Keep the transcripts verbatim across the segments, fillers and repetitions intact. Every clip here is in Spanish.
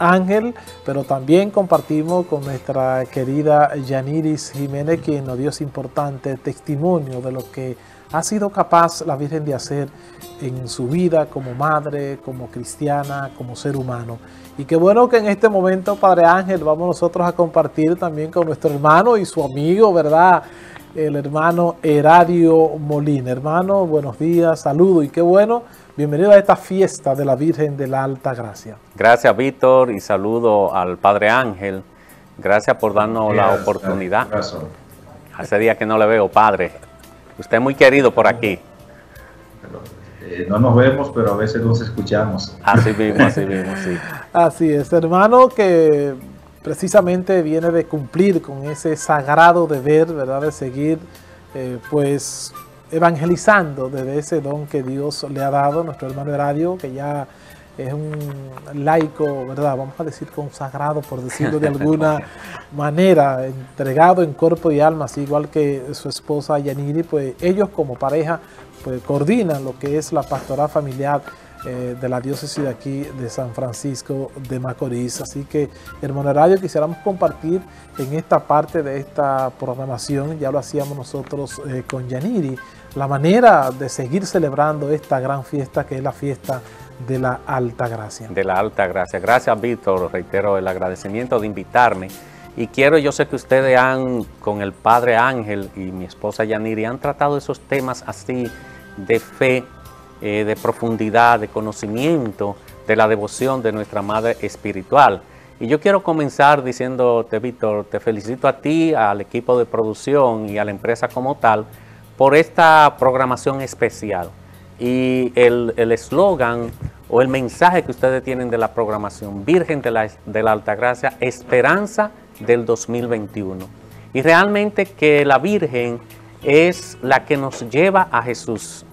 Ángel, pero también compartimos con nuestra querida Yaniris Jiménez, quien nos dio ese importante testimonio de lo que ha sido capaz la Virgen de hacer en su vida como madre, como cristiana, como ser humano. Y qué bueno que en este momento, Padre Ángel, vamos nosotros a compartir también con nuestro hermano y su amigo, ¿verdad?, el hermano Eradio Molina. Hermano, buenos días, saludos y qué bueno, bienvenido a esta fiesta de la Virgen de la Alta Gracia. Gracias, Víctor, y saludo al Padre Ángel. Gracias por darnos Gracias, la oportunidad. gracias. Hace días que no le veo, Padre. Usted es muy querido por aquí. Eh, no nos vemos, pero a veces nos escuchamos. Así mismo, así mismo, sí. Así es, hermano, que precisamente viene de cumplir con ese sagrado deber, ¿verdad?, de seguir, eh, pues, evangelizando desde ese don que Dios le ha dado a nuestro hermano Eradio, que ya es un laico, ¿verdad?, vamos a decir consagrado, por decirlo de alguna manera, entregado en cuerpo y alma, así igual que su esposa Yaniri. Pues ellos como pareja pues coordinan lo que es la pastoral familiar eh, de la diócesis de aquí de San Francisco de Macorís. Así que, hermano Eradio, quisiéramos compartir en esta parte de esta programación, ya lo hacíamos nosotros eh, con Yaniri, la manera de seguir celebrando esta gran fiesta que es la fiesta de la Alta Gracia. De la Alta Gracia. Gracias, Víctor. Reitero el agradecimiento de invitarme. Y quiero, yo sé que ustedes han, con el Padre Ángel y mi esposa Yaniri, han tratado esos temas así de fe, eh, de profundidad, de conocimiento, de la devoción de nuestra Madre Espiritual. Y yo quiero comenzar diciéndote, Víctor, te felicito a ti, al equipo de producción y a la empresa como tal, por esta programación especial. Y el eslogan o el mensaje que ustedes tienen de la programación, Virgen de la, de la Alta Gracia, esperanza del dos mil veintiuno. Y realmente que la Virgen es la que nos lleva a Jesús.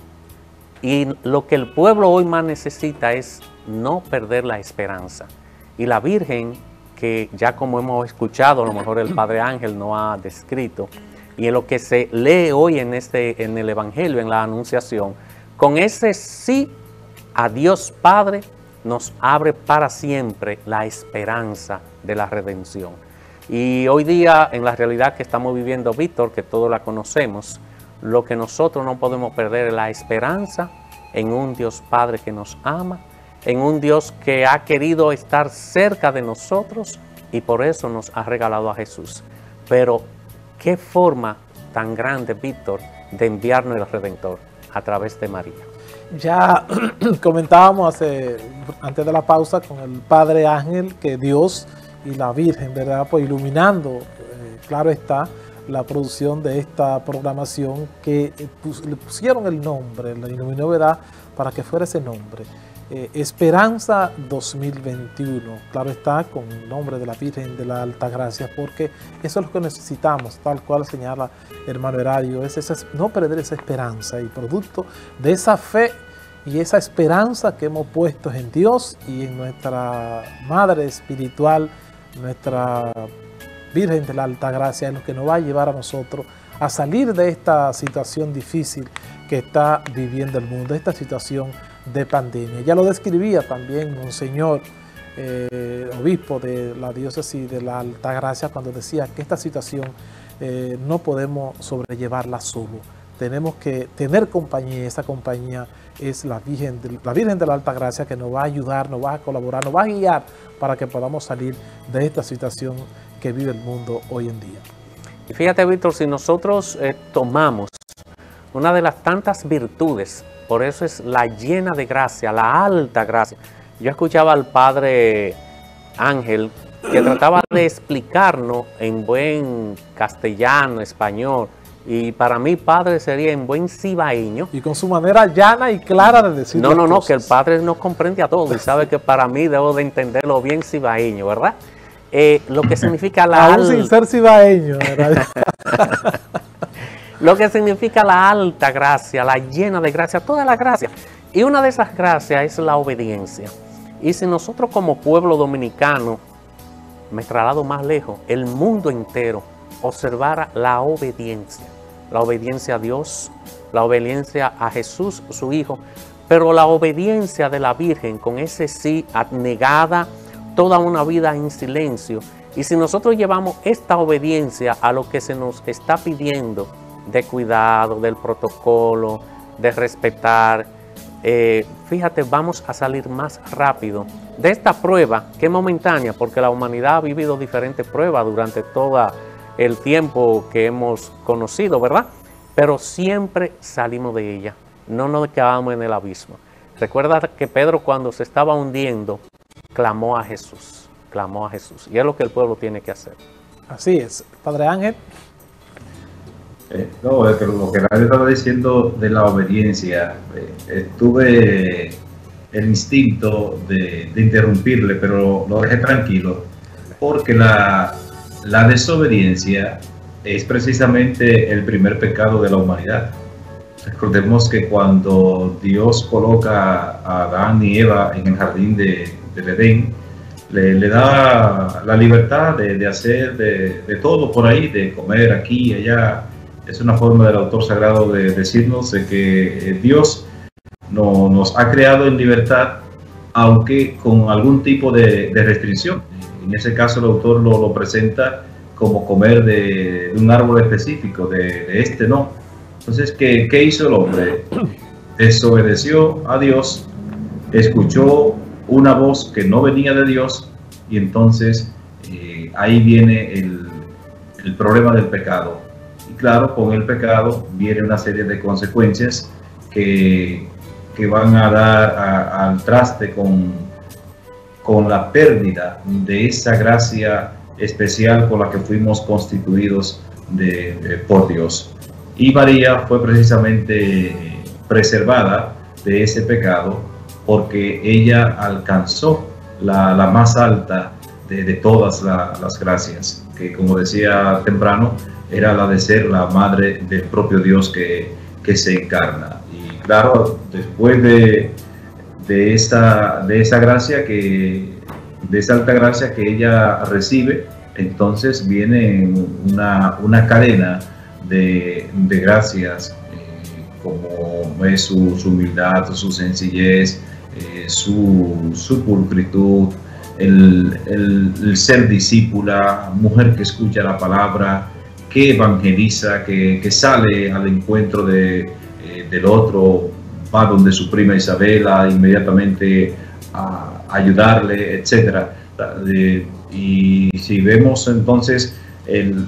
Y lo que el pueblo hoy más necesita es no perder la esperanza. Y la Virgen, que ya como hemos escuchado, a lo mejor el Padre Ángel no ha descrito, y en lo que se lee hoy en, este, en el Evangelio, en la Anunciación, con ese sí a Dios Padre nos abre para siempre la esperanza de la redención. Y hoy día, en la realidad que estamos viviendo, Víctor, que todos la conocemos, lo que nosotros no podemos perder es la esperanza en un Dios Padre que nos ama, en un Dios que ha querido estar cerca de nosotros y por eso nos ha regalado a Jesús. Pero, ¿qué forma tan grande, Víctor, de enviarnos el Redentor? A través de María. Ya comentábamos hace, antes de la pausa con el Padre Ángel que Dios y la Virgen, ¿verdad?, pues iluminando, eh, claro está, la producción de esta programación que eh, pus, le pusieron el nombre, la iluminó, ¿verdad?, para que fuera ese nombre. Eh, Esperanza dos mil veintiuno, claro está, con el nombre de la Virgen de la Alta Gracia, porque eso es lo que necesitamos, tal cual señala hermano Eradio, es esa, no perder esa esperanza, y producto de esa fe y esa esperanza que hemos puesto en Dios y en nuestra Madre Espiritual, nuestra Virgen de la Alta Gracia, es lo que nos va a llevar a nosotros a salir de esta situación difícil que está viviendo el mundo, esta situación de pandemia. Ya lo describía también Monseñor, eh, obispo de la diócesis de la Alta Gracia, cuando decía que esta situación eh, no podemos sobrellevarla solo. Tenemos que tener compañía, esa compañía es la Virgen, de, la Virgen de la Alta Gracia, que nos va a ayudar, nos va a colaborar, nos va a guiar para que podamos salir de esta situación que vive el mundo hoy en día. Y fíjate, Víctor, si nosotros eh, tomamos una de las tantas virtudes, por eso es la llena de gracia, la alta gracia. Yo escuchaba al Padre Ángel que trataba de explicarnos en buen castellano, español, y para mí Padre sería en buen cibaeño. Y con su manera llana y clara de decir No, no, no, cosas. que el Padre nos comprende a todos y sabe que para mí debo de entenderlo bien cibaeño, ¿verdad? Eh, lo que significa la Aún alta... sin ser cibaeño, ¿verdad? Lo que significa la alta gracia, la llena de gracia, toda la gracia. Y una de esas gracias es la obediencia. Y si nosotros como pueblo dominicano, me traslado más lejos, el mundo entero observara la obediencia. La obediencia a Dios, la obediencia a Jesús, su Hijo, pero la obediencia de la Virgen con ese sí abnegada, toda una vida en silencio. Y si nosotros llevamos esta obediencia a lo que se nos está pidiendo de cuidado, del protocolo, de respetar, eh, fíjate, vamos a salir más rápido de esta prueba que es momentánea, porque la humanidad ha vivido diferentes pruebas durante todo el tiempo que hemos conocido, ¿verdad? Pero siempre salimos de ella, no nos quedamos en el abismo. Recuerda que Pedro, cuando se estaba hundiendo, clamó a Jesús, clamó a Jesús, y es lo que el pueblo tiene que hacer. Así es. Padre Ángel. Eh, no, es que lo que nadie estaba diciendo de la obediencia, eh, eh, tuve el instinto de, de interrumpirle, pero lo dejé tranquilo, porque la, la desobediencia es precisamente el primer pecado de la humanidad. Recordemos que cuando Dios coloca a Adán y Eva en el jardín de, del Edén, le, le da la libertad de, de hacer de, de todo por ahí, de comer aquí y allá. Es una forma del autor sagrado de decirnos de que Dios no, nos ha creado en libertad, aunque con algún tipo de, de restricción. En ese caso el autor lo, lo presenta como comer de, de un árbol específico, de, de este no. Entonces, ¿qué, ¿qué hizo el hombre? Desobedeció a Dios, escuchó una voz que no venía de Dios, y entonces eh, ahí viene el, el problema del pecado. Y claro, con el pecado viene una serie de consecuencias que, que van a dar a, al traste con, con la pérdida de esa gracia especial con la que fuimos constituidos de, de, por Dios. Y María fue precisamente preservada de ese pecado porque ella alcanzó la, la más alta de, de todas la, las gracias, que como decía temprano, era la de ser la madre del propio Dios que, que se encarna. Y claro, después de, de, esa, de esa gracia, que, de esa alta gracia que ella recibe, entonces viene una, una cadena de, de gracias, eh, como es su, su humildad, su sencillez, eh, su, su pulcritud, el, el, el ser discípula, mujer que escucha la palabra, que evangeliza, que, que sale al encuentro de, eh, del otro, va donde su prima Isabela inmediatamente a ayudarle, etcétera. Eh, y si vemos entonces el,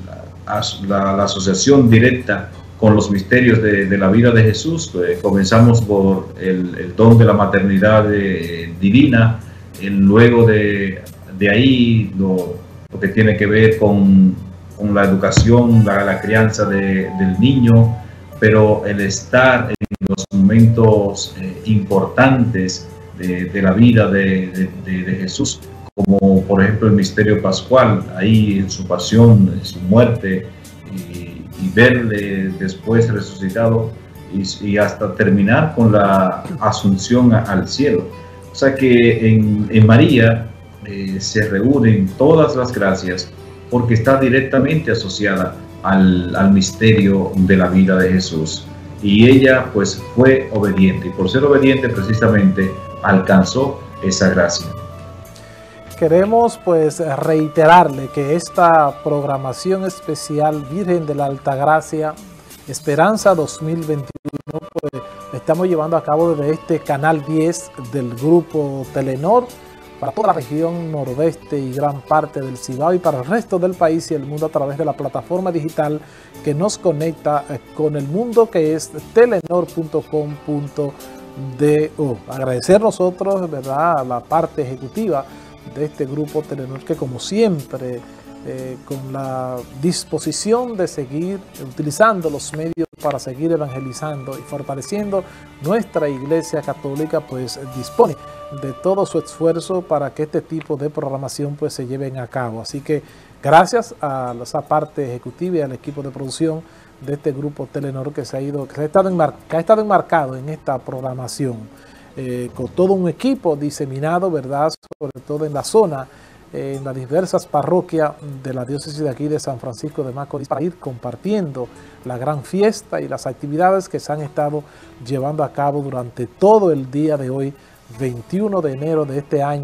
la, la asociación directa con los misterios de, de la vida de Jesús, eh, comenzamos por el, el don de la maternidad de, divina, el, luego de, de ahí lo, lo que tiene que ver con, con la educación, la, la crianza de, del niño, pero el estar en los momentos eh, importantes de, de la vida de, de, de, de Jesús, como por ejemplo el misterio pascual, ahí en su pasión, en su muerte, y, y verle después resucitado, y, y hasta terminar con la asunción a, al cielo. O sea que en, en María eh, se reúnen todas las gracias, porque está directamente asociada al, al misterio de la vida de Jesús. Y ella pues fue obediente, y por ser obediente precisamente alcanzó esa gracia. Queremos pues reiterarle que esta programación especial Virgen de la Altagracia Esperanza dos mil veintiuno pues estamos llevando a cabo desde este canal diez del grupo Telenor para toda la región noroeste y gran parte del Cibao y para el resto del país y el mundo a través de la plataforma digital que nos conecta con el mundo, que es telenor punto com punto do. Agradecer nosotros, ¿verdad?, a la parte ejecutiva de este grupo Telenor, que como siempre eh, con la disposición de seguir utilizando los medios para seguir evangelizando y fortaleciendo nuestra Iglesia Católica, pues dispone de todo su esfuerzo para que este tipo de programación pues se lleven a cabo. Así que gracias a esa parte ejecutiva y al equipo de producción de este grupo Telenor que se ha ido, que ha estado, enmar, que ha estado enmarcado en esta programación. Eh, con todo un equipo diseminado, ¿verdad?, sobre todo en la zona, eh, en las diversas parroquias de la diócesis de aquí de San Francisco de Macorís, para ir compartiendo la gran fiesta y las actividades que se han estado llevando a cabo durante todo el día de hoy, veintiuno de enero de este año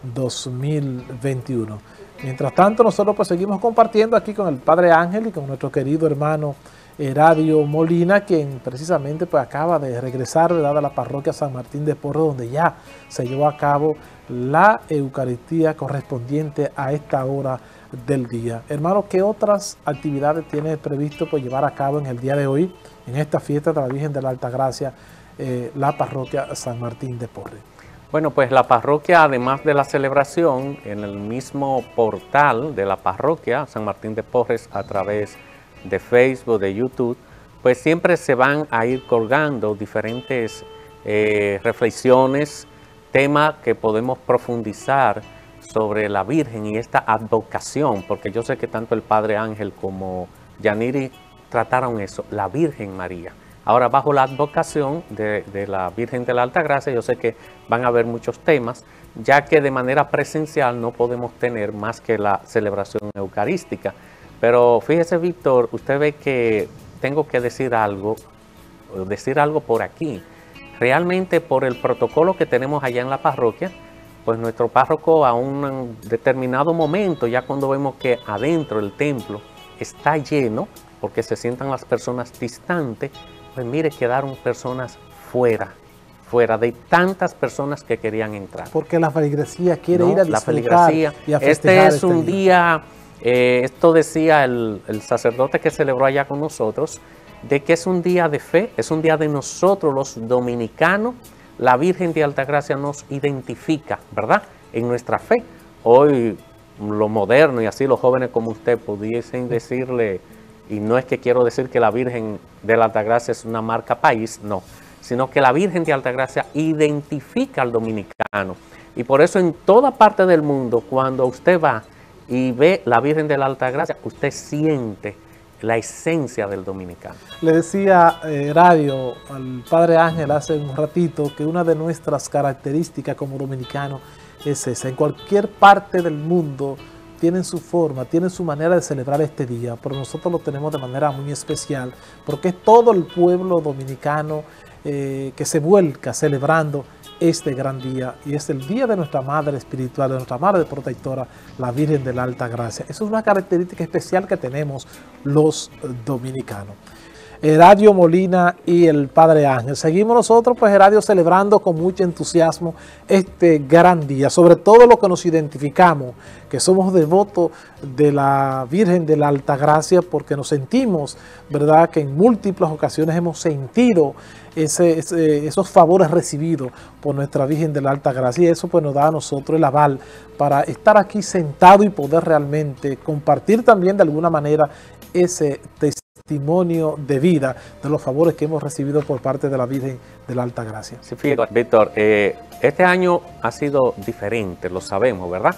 dos mil veintiuno. Mientras tanto, nosotros pues seguimos compartiendo aquí con el Padre Ángel y con nuestro querido hermano Eradio Molina, quien precisamente pues acaba de regresar, ¿verdad?, a la parroquia San Martín de Porres, donde ya se llevó a cabo la Eucaristía correspondiente a esta hora del día. Hermano, ¿qué otras actividades tiene previsto pues llevar a cabo en el día de hoy, en esta fiesta de la Virgen de la Altagracia, eh, la parroquia San Martín de Porres? Bueno, pues la parroquia, además de la celebración, en el mismo portal de la parroquia San Martín de Porres, a través de Facebook, de YouTube, pues siempre se van a ir colgando diferentes eh, reflexiones, temas que podemos profundizar sobre la Virgen y esta advocación, porque yo sé que tanto el Padre Ángel como Yaniri trataron eso, la Virgen María. Ahora, bajo la advocación de, de la Virgen de la Altagracia, yo sé que van a haber muchos temas, ya que de manera presencial no podemos tener más que la celebración eucarística. Pero fíjese, Víctor, usted ve que tengo que decir algo, decir algo por aquí. Realmente, por el protocolo que tenemos allá en la parroquia, pues nuestro párroco a un determinado momento, ya cuando vemos que adentro el templo está lleno, porque se sientan las personas distantes, pues mire, quedaron personas fuera, fuera de tantas personas que querían entrar. Porque la feligresía quiere ¿No? ir a la disfrutar feligresía. y a Este festejar es este un día. día, eh, esto decía el, el sacerdote que celebró allá con nosotros, de que es un día de fe, es un día de nosotros los dominicanos. La Virgen de Altagracia nos identifica, ¿verdad?, en nuestra fe. Hoy lo moderno y así los jóvenes como usted pudiesen decirle, y no es que quiero decir que la Virgen de la Altagracia es una marca país, no, sino que la Virgen de Altagracia identifica al dominicano. Y por eso en toda parte del mundo, cuando usted va y ve la Virgen de la Altagracia, usted siente la esencia del dominicano. Le decía eh, Radio al Padre Ángel hace un ratito que una de nuestras características como dominicanos es esa. En cualquier parte del mundo tienen su forma, tienen su manera de celebrar este día, pero nosotros lo tenemos de manera muy especial, porque es todo el pueblo dominicano eh, que se vuelca celebrando este gran día, y es el día de nuestra Madre Espiritual, de nuestra Madre Protectora, la Virgen de la Altagracia. Eso es una característica especial que tenemos los dominicanos. Eradio Molina y el Padre Ángel. Seguimos nosotros, pues, Eradio, celebrando con mucho entusiasmo este gran día, sobre todo lo que nos identificamos, que somos devotos de la Virgen de la Altagracia, porque nos sentimos, ¿verdad?, que en múltiples ocasiones hemos sentido ese, ese, esos favores recibidos por nuestra Virgen de la Altagracia, y eso pues nos da a nosotros el aval para estar aquí sentado y poder realmente compartir también de alguna manera ese testimonio testimonio de vida de los favores que hemos recibido por parte de la Virgen de la Altagracia. Sí, fíjate, Víctor, eh, este año ha sido diferente, lo sabemos, ¿verdad?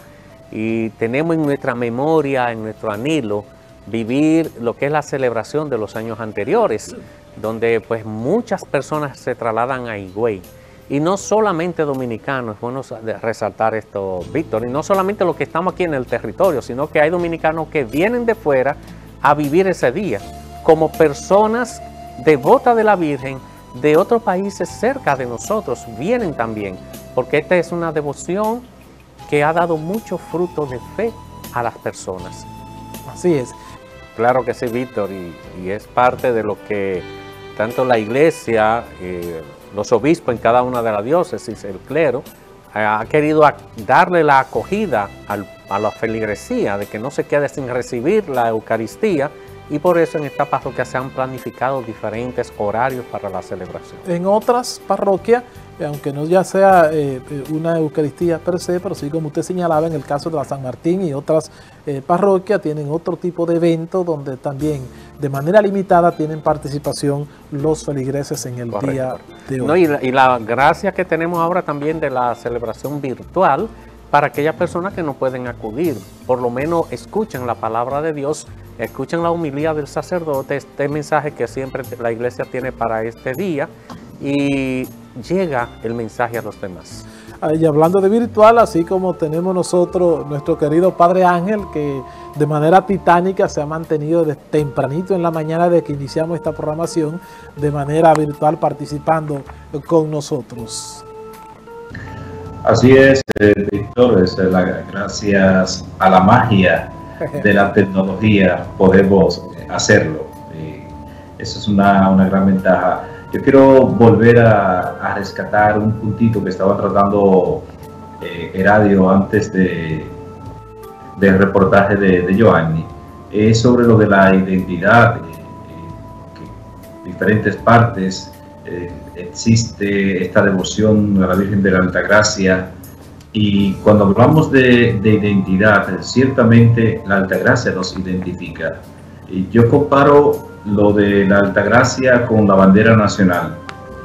Y tenemos en nuestra memoria, en nuestro anhelo, vivir lo que es la celebración de los años anteriores, donde pues muchas personas se trasladan a Higüey. Y no solamente dominicanos, es bueno resaltar esto, Víctor, y no solamente los que estamos aquí en el territorio, sino que hay dominicanos que vienen de fuera a vivir ese día, como personas devotas de la Virgen de otros países cerca de nosotros, vienen también, porque esta es una devoción que ha dado mucho fruto de fe a las personas. Así es. Claro que sí, Víctor, y, y es parte de lo que tanto la iglesia, eh, los obispos en cada una de las diócesis, el clero, eh, ha querido a, darle la acogida al, a la feligresía, de que no se quede sin recibir la Eucaristía, y por eso en esta parroquia se han planificado diferentes horarios para la celebración. En otras parroquias, aunque no ya sea eh, una Eucaristía per se, pero sí, como usted señalaba, en el caso de la San Martín y otras eh, parroquias tienen otro tipo de evento donde también de manera limitada tienen participación los feligreses en el Correcto. Día de hoy. No, y, la, y la gracia que tenemos ahora también de la celebración virtual para aquellas personas que no pueden acudir, por lo menos escuchen la palabra de Dios, escuchen la homilía del sacerdote, este mensaje que siempre la iglesia tiene para este día, y llega el mensaje a los demás. Y hablando de virtual, así como tenemos nosotros nuestro querido Padre Ángel, que de manera titánica se ha mantenido desde tempranito en la mañana de que iniciamos esta programación, de manera virtual participando con nosotros. Así es, eh, Víctor, es la, gracias a la magia de la tecnología podemos hacerlo. Eh, eso es una, una gran ventaja. Yo quiero volver a, a rescatar un puntito que estaba tratando eh, Eradio antes de, del reportaje de, de Joanny. Es sobre lo de la identidad, eh, que en diferentes partes eh, existe esta devoción a la Virgen de la Altagracia, y cuando hablamos de, de identidad, ciertamente la Altagracia nos identifica. Y yo comparo lo de la Altagracia con la bandera nacional.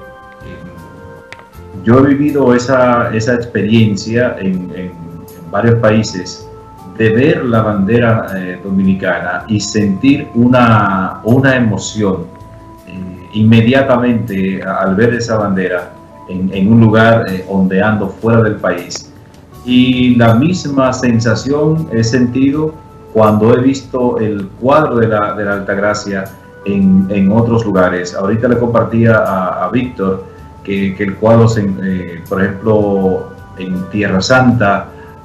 Yo he vivido esa, esa experiencia en, en, en varios países, de ver la bandera eh, dominicana y sentir una, una emoción eh, inmediatamente al ver esa bandera en, en un lugar eh, ondeando fuera del país. Y la misma sensación he sentido cuando he visto el cuadro de la, de la Altagracia en, en otros lugares. Ahorita le compartía a, a Víctor que, que el cuadro, se, eh, por ejemplo, en Tierra Santa,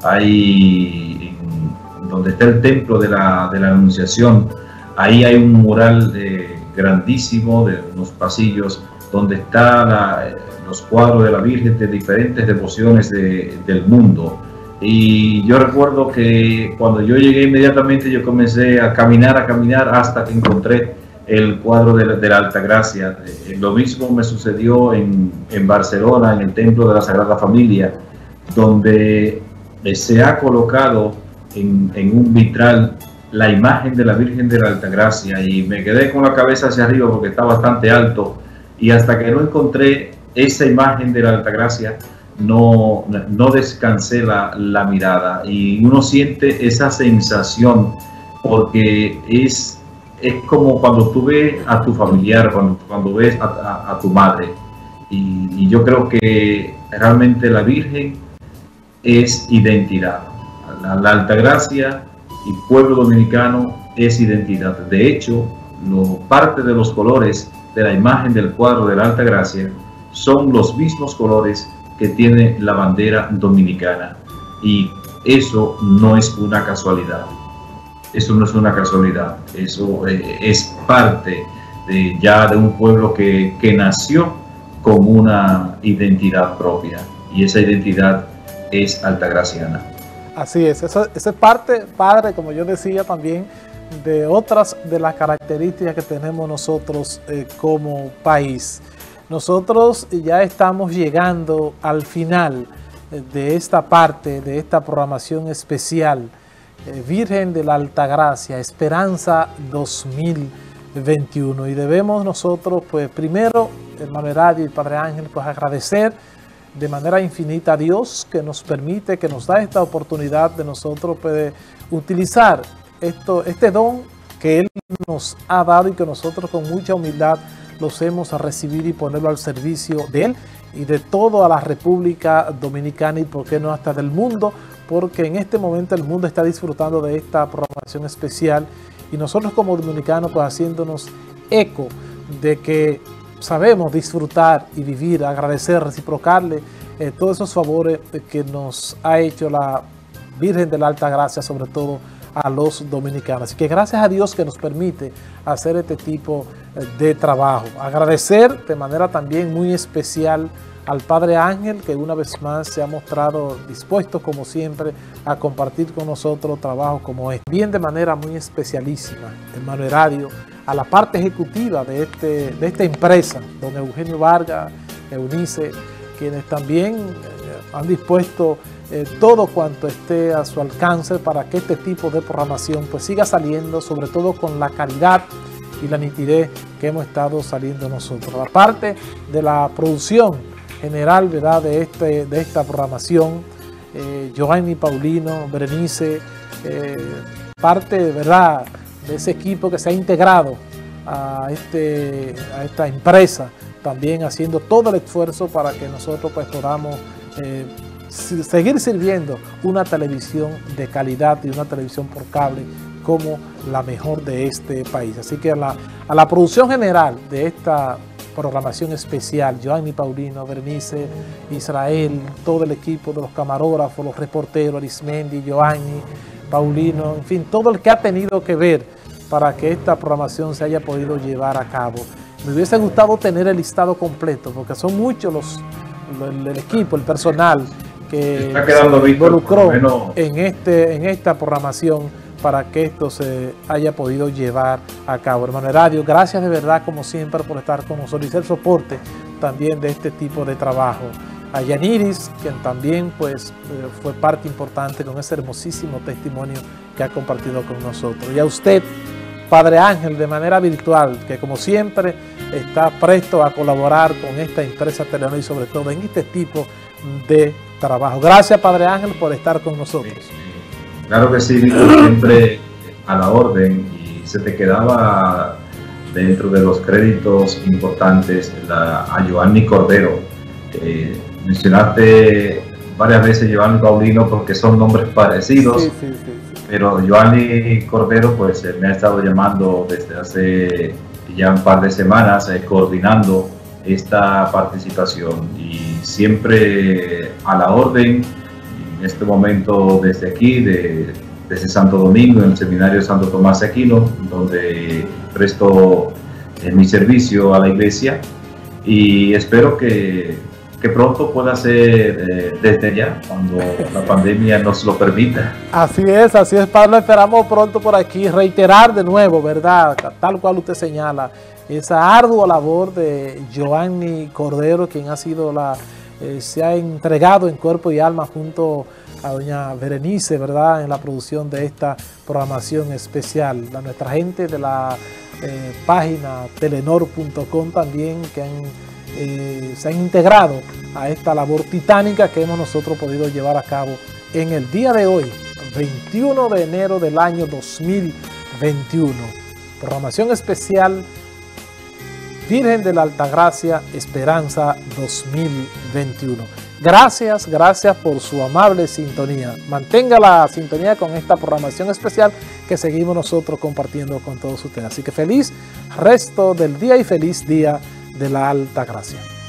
hay, en, donde está el templo de la, de la Anunciación, ahí hay un mural eh, grandísimo de unos pasillos donde está la, los cuadros de la Virgen de diferentes devociones de, del mundo. Y yo recuerdo que cuando yo llegué inmediatamente yo comencé a caminar, a caminar hasta que encontré el cuadro de la, de la Altagracia. Eh, lo mismo me sucedió en, en Barcelona, en el Templo de la Sagrada Familia, donde eh, se ha colocado en, en un vitral la imagen de la Virgen de la Altagracia, y me quedé con la cabeza hacia arriba porque está bastante alto, y hasta que no encontré esa imagen de la Altagracia no, no descansé la, la mirada, y uno siente esa sensación porque es, es como cuando tú ves a tu familiar, cuando, cuando ves a, a, a tu madre, y, y yo creo que realmente la Virgen es identidad. La, la Altagracia y pueblo dominicano es identidad. De hecho, lo, parte de los colores de la imagen del cuadro de la Altagracia son los mismos colores que tiene la bandera dominicana, y eso no es una casualidad. Eso no es una casualidad. Eso eh, es parte de, ya de un pueblo que, que nació con una identidad propia, y esa identidad es altagraciana. Así es, eso, eso es parte, padre, como yo decía también, de otras de las características que tenemos nosotros eh, como país. Nosotros ya estamos llegando al final de esta parte, de esta programación especial, eh, Virgen de la Altagracia, Esperanza dos mil veintiuno. Y debemos nosotros, pues primero, hermano Eradio y Padre Ángel, pues agradecer de manera infinita a Dios que nos permite, que nos da esta oportunidad de nosotros pues, utilizar esto, este don que Él nos ha dado, y que nosotros con mucha humildad los hemos a recibir y ponerlo al servicio de Él y de toda la República Dominicana, y por qué no hasta del mundo, porque en este momento el mundo está disfrutando de esta programación especial, y nosotros como dominicanos pues haciéndonos eco de que sabemos disfrutar y vivir, agradecer, reciprocarle eh, todos esos favores que nos ha hecho la Virgen de la Altagracia, sobre todo a los dominicanos. Así que gracias a Dios que nos permite hacer este tipo de trabajo. Agradecer de manera también muy especial al Padre Ángel, que una vez más se ha mostrado dispuesto, como siempre, a compartir con nosotros trabajo como este. Bien, de manera muy especialísima, hermano Eradio, a la parte ejecutiva de, este, de esta empresa, don Eugenio Vargas, Eunice, quienes también eh, han dispuesto eh, todo cuanto esté a su alcance para que este tipo de programación pues siga saliendo, sobre todo con la calidad y la nitidez que hemos estado saliendo nosotros. Aparte de la producción general, ¿verdad?, de, este, de esta programación, eh, Joanny Paulino, Berenice, eh, parte, ¿verdad?, de ese equipo que se ha integrado a, este, a esta empresa, también haciendo todo el esfuerzo para que nosotros pues, podamos eh, seguir sirviendo una televisión de calidad y una televisión por cable como la mejor de este país. Así que a la, a la producción general de esta programación especial. Joanny Paulino, Berenice, Israel, todo el equipo de los camarógrafos, los reporteros, Arismendi, Joanny, Paulino, en fin, todo el que ha tenido que ver para que esta programación se haya podido llevar a cabo. Me hubiese gustado tener el listado completo, porque son muchos los, el, el equipo, el personal que se involucró en, este, en esta programación para que esto se haya podido llevar a cabo. Hermano Heradio, gracias de verdad como siempre por estar con nosotros y ser soporte también de este tipo de trabajo. A Yaniris, quien también pues fue parte importante con ese hermosísimo testimonio que ha compartido con nosotros. Y a usted, Padre Ángel, de manera virtual, que como siempre está presto a colaborar con esta empresa Telenor y sobre todo en este tipo de trabajo. Gracias, Padre Ángel, por estar con nosotros. Claro que sí, Víctor, siempre a la orden, y se te quedaba dentro de los créditos importantes la, a Joanny Cordero. Eh, mencionaste varias veces Joanny Paulino porque son nombres parecidos, sí, sí, sí, sí. Pero Joanny Cordero pues eh, me ha estado llamando desde hace ya un par de semanas eh, coordinando esta participación y siempre a la orden. En este momento desde aquí, de, desde Santo Domingo, en el Seminario Santo Tomás de Aquino, donde presto eh, mi servicio a la iglesia, y espero que, que pronto pueda ser eh, desde ya, cuando la pandemia nos lo permita. Así es, así es, Pablo, esperamos pronto por aquí reiterar de nuevo, ¿verdad? Tal cual usted señala, esa ardua labor de Joanny Cordero, quien ha sido la... Eh, se ha entregado en cuerpo y alma junto a doña Berenice, ¿verdad?, en la producción de esta programación especial. A nuestra gente de la eh, página telenor punto com también, que han, eh, se han integrado a esta labor titánica que hemos nosotros podido llevar a cabo en el día de hoy, veintiuno de enero del año dos mil veintiuno. Programación especial Virgen de la Altagracia Esperanza dos mil veintiuno. Gracias, gracias por su amable sintonía. Mantenga la sintonía con esta programación especial que seguimos nosotros compartiendo con todos ustedes. Así que feliz resto del día y feliz día de la Altagracia.